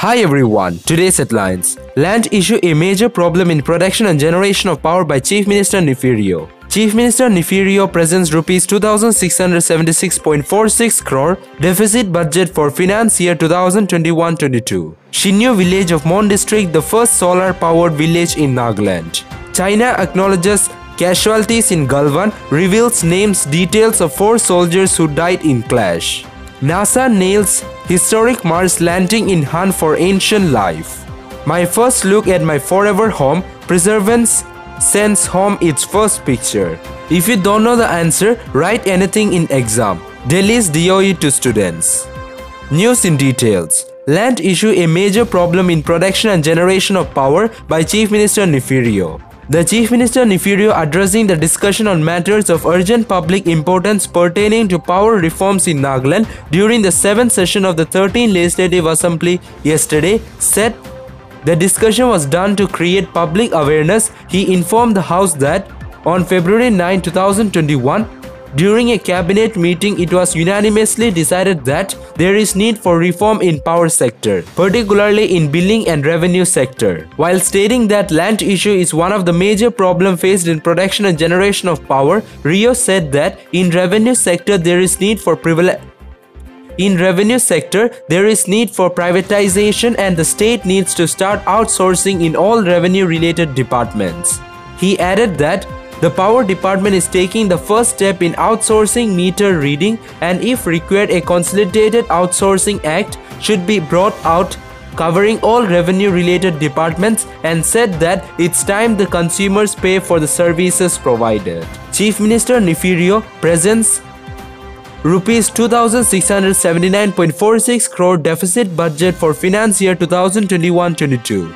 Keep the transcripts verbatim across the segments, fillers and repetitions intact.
Hi everyone, today's headlines. Land issue a major problem in production and generation of power by Chief Minister Nefirio. Chief Minister Nefirio presents rupees two thousand six hundred seventy-six point four six crore deficit budget for finance year two thousand twenty-one twenty-two. Shinyu village of Mon district, the first solar-powered village in Nagaland. China acknowledges casualties in Galwan, reveals names, details of four soldiers who died in clash. NASA nails historic Mars landing in hunt for ancient life. My first look at my forever home, Perseverance sends home its first picture. If you don't know the answer, write anything in exam. Delhi's D O E to students. News in details. Land issue a major problem in production and generation of power by Chief Minister Nefirio. The Chief Minister Nefirio addressing the discussion on matters of urgent public importance pertaining to power reforms in Nagaland during the seventh session of the thirteenth Legislative Assembly yesterday said the discussion was done to create public awareness. He informed the House that on February ninth two thousand twenty-one, during a cabinet meeting, it was unanimously decided that there is need for reform in power sector, particularly in billing and revenue sector. While stating that land issue is one of the major problems faced in production and generation of power, Rio said that in revenue sector there is need for privilege. In revenue sector, there is need for privatization and the state needs to start outsourcing in all revenue-related departments. He added that the Power Department is taking the first step in outsourcing meter reading, and if required, a consolidated outsourcing act should be brought out covering all revenue-related departments, and said that it's time the consumers pay for the services provided. Chief Minister Nefirio presents rupees two thousand six hundred seventy-nine point four six crore deficit budget for finance year two thousand twenty-one twenty-two.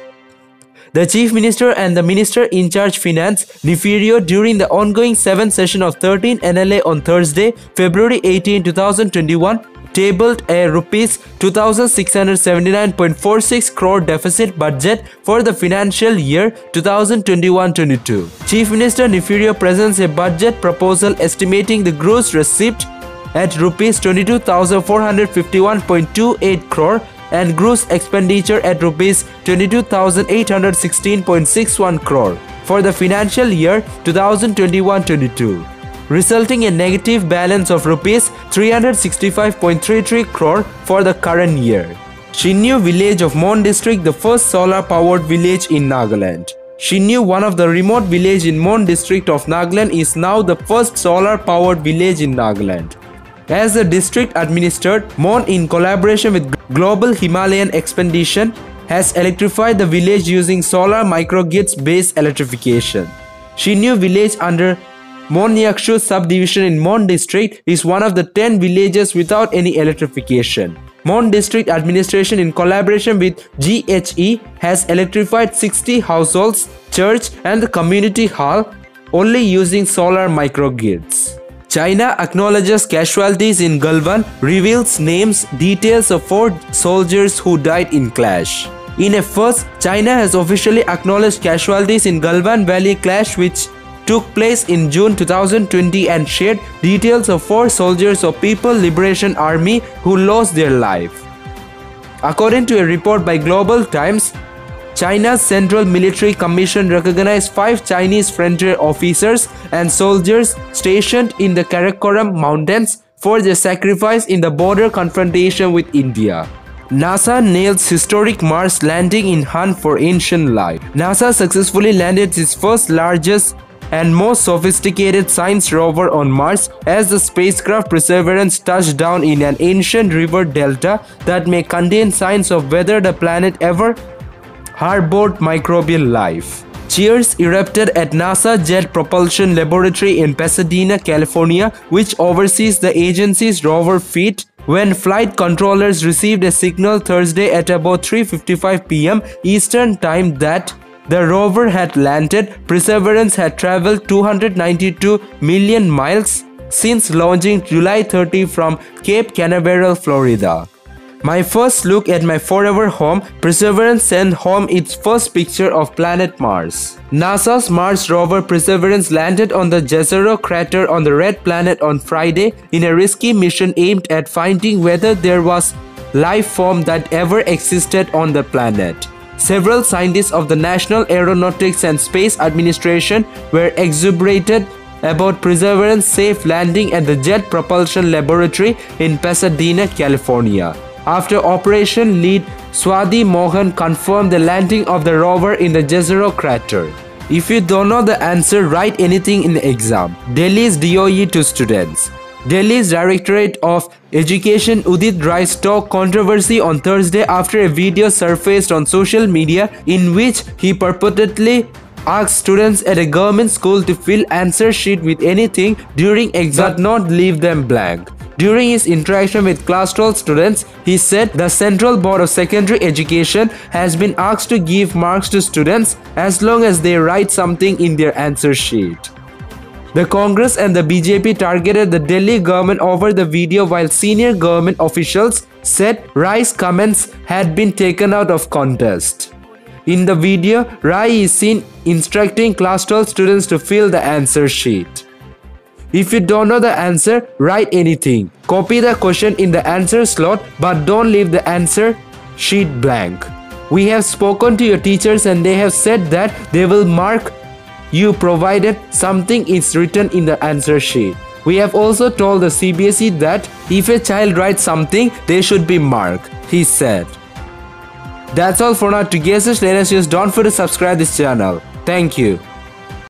The Chief Minister and the Minister in charge Finance, Nefirio, during the ongoing seventh session of thirteenth N L A on Thursday, February eighteenth two thousand twenty-one, tabled a rupees two thousand six hundred seventy-nine point four six crore deficit budget for the financial year two thousand twenty-one twenty-two. Chief Minister Nefirio presents a budget proposal estimating the gross receipt at rupees twenty-two thousand four hundred fifty-one point two eight crore and gross expenditure at rupees twenty-two thousand eight hundred sixteen point six one crore for the financial year two thousand twenty-one twenty-two, resulting in negative balance of rupees three hundred sixty-five point three three crore for the current year. Shinyu village of Mon district, the first solar-powered village in Nagaland. Shinyu, one of the remote village in Mon district of Nagaland, is now the first solar-powered village in Nagaland. As the district administered, Mon in collaboration with Global Himalayan Expedition has electrified the village using solar microgrids based electrification. Shinyu village under Monyakshu subdivision in Mon district is one of the ten villages without any electrification. Mon district administration in collaboration with G H E has electrified sixty households, church and the community hall only using solar microgrids. China acknowledges casualties in Galwan, reveals names, details of four soldiers who died in clash. In a first, China has officially acknowledged casualties in Galwan Valley clash which took place in June two thousand twenty and shared details of four soldiers of People's Liberation Army who lost their life. According to a report by Global Times, China's Central Military Commission recognized five Chinese frontier officers and soldiers stationed in the Karakoram Mountains for their sacrifice in the border confrontation with India. NASA nails historic Mars landing in hunt for ancient life. NASA successfully landed its first largest and most sophisticated science rover on Mars as the spacecraft Perseverance touched down in an ancient river delta that may contain signs of whether the planet ever harbored microbial life. Cheers erupted at NASA Jet Propulsion Laboratory in Pasadena, California, which oversees the agency's rover fleet, when flight controllers received a signal Thursday at about three fifty-five p m Eastern Time that the rover had landed. Perseverance had traveled two hundred ninety-two million miles since launching July thirtieth from Cape Canaveral, Florida. My first look at my forever home, Perseverance sent home its first picture of planet Mars. NASA's Mars rover Perseverance landed on the Jezero crater on the red planet on Friday in a risky mission aimed at finding whether there was life form that ever existed on the planet. Several scientists of the National Aeronautics and Space Administration were exuberated about Perseverance safe landing at the Jet Propulsion Laboratory in Pasadena, California, after Operation Lead Swati Mohan confirmed the landing of the rover in the Jezero crater. If you don't know the answer, write anything in the exam. Delhi's D O E to students. Delhi's Directorate of Education Udit Rai stoked controversy on Thursday after a video surfaced on social media in which he purportedly asked students at a government school to fill answer sheet with anything during exam but not leave them blank. During his interaction with class twelve students, he said the Central Board of Secondary Education has been asked to give marks to students as long as they write something in their answer sheet. The Congress and the B J P targeted the Delhi government over the video, while senior government officials said Rai's comments had been taken out of context. In the video, Rai is seen instructing class twelve students to fill the answer sheet. If you don't know the answer, write anything. Copy the question in the answer slot, but don't leave the answer sheet blank. We have spoken to your teachers and they have said that they will mark you provided something is written in the answer sheet. We have also told the C B S E that if a child writes something, they should be marked, he said. That's all for now. To get such latest news, don't forget to subscribe this channel. Thank you.